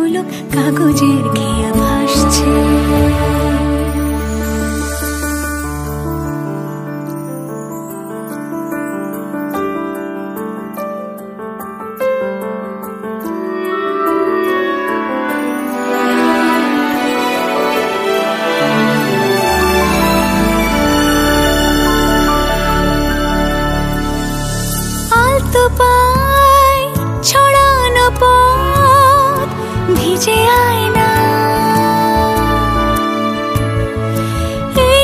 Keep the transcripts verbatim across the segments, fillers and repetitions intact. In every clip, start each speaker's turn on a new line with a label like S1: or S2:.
S1: নলক কাগজের খেয়া ভাসছে। আলতো পায় ছড়ানো পথ ভিজে আয়না, এই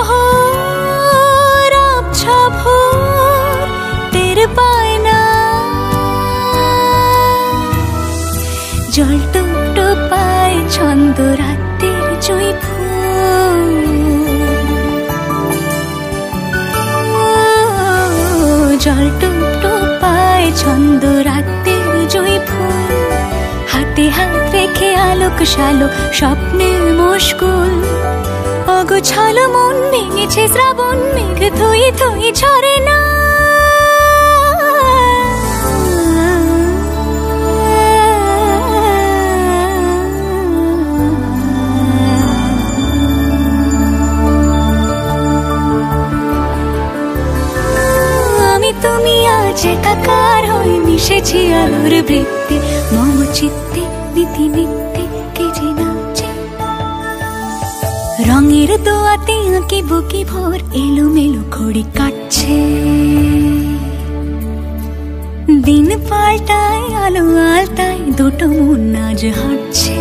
S1: শহর আবছা ভোর টের পায় না। জল টুকটো পায় ছন্দ রাতের জয় ফুল, জল টুকটো পায় ছন্দ রাতের জয় ফুল। হাতে হাত রেখে আলোক শালোক স্বপ্নের মশগুল, অগোছালো মন ভেঙেছে শ্রাবণ মেঘ থই থই ঝরে না। তুমি আজ একাকার হয়ে মিশেছি আলোর বৃত্তে, মম চিত্তে নীতি নিত্যে কে যে নাচে। রঙের দোয়াতে আঁকি বুকি ভোর এলো মেলো ঘড়ি কাটছে। দিন পাল্টায় আলো আলতায় দুটো মন আজ হাঁটছে।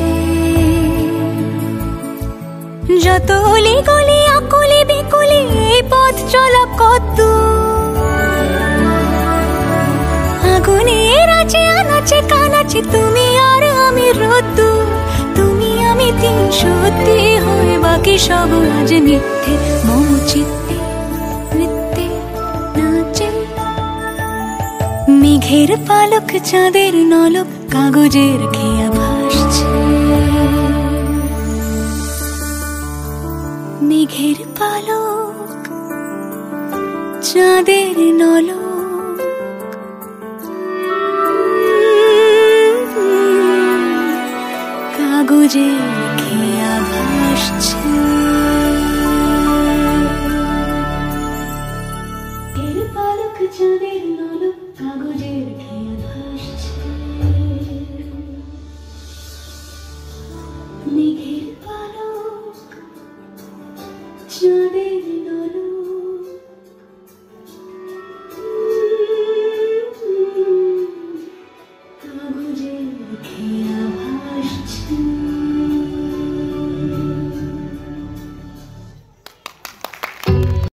S1: যত অলি গলি আকলি বিকলি এই পথ চলা কত, আগুনের আছে আনাচে কানাচে তুমি আর আমি রোদ্দু। তুমি আমি তিন সত্যি হয়ে বাকি সব আজ মিথ্যে, মম চিত্তে নৃত্যে নাচে। মেঘের পালক চাঁদের নলক কাগজের খেয়া ভাসছে। মেঘের পালক চাঁদের নলক কাগজের খেয়া ভাসছে।